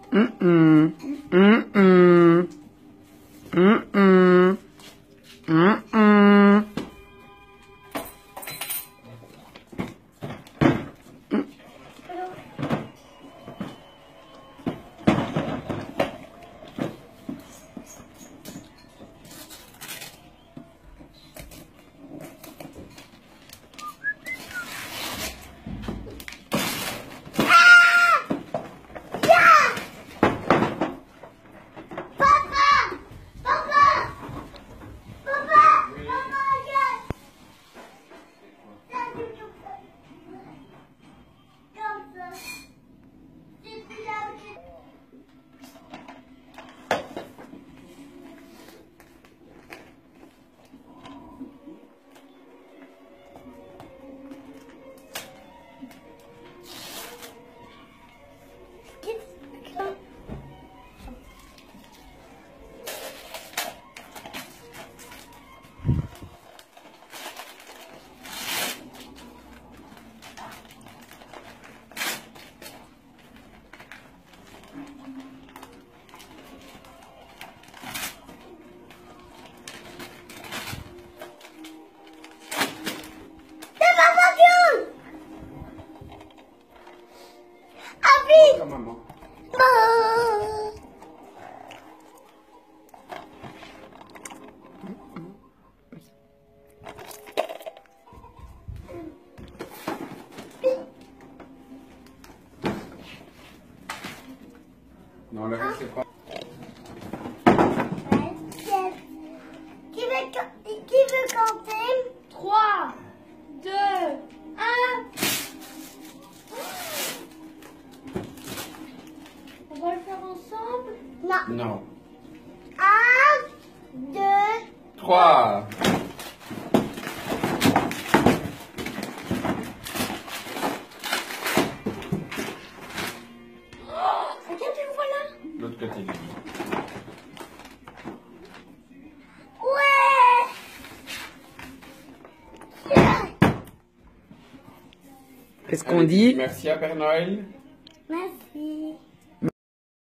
Mm-mm. Mm-mm. Mm-mm. Mm-mm. Maman. Non, le reste c'est pas. Qui veut compter? 3, 2, 1. On va le faire ensemble? Non. Non. 1, 2, 3. Regarde, le voilà. L'autre côté. Ouais. Qu'est-ce qu'on dit? Merci à Père Noël. Merci.